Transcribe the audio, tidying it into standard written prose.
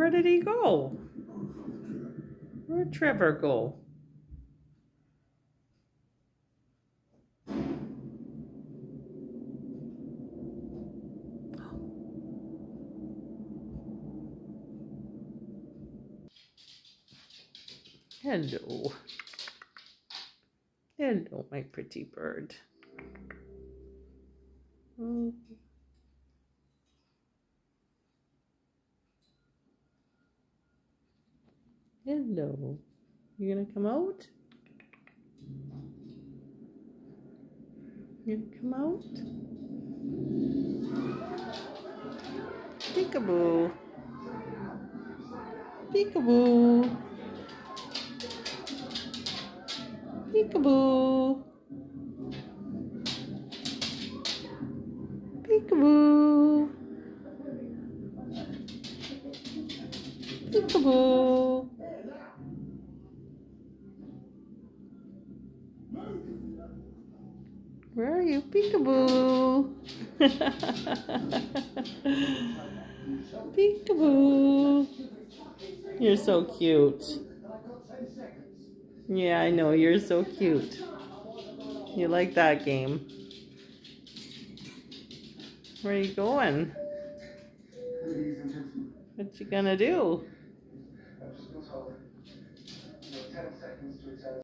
Where did he go? Where'd Trevor go? Hello. Hello, my pretty bird. Oh. Hello. You gonna come out? You gonna come out? Peekaboo. Peekaboo. Peekaboo. Peekaboo. Peekaboo. Where are you? Peekaboo. Peekaboo. You're so cute. Yeah, I know. You're so cute. You like that game. Where are you going? What you gonna do?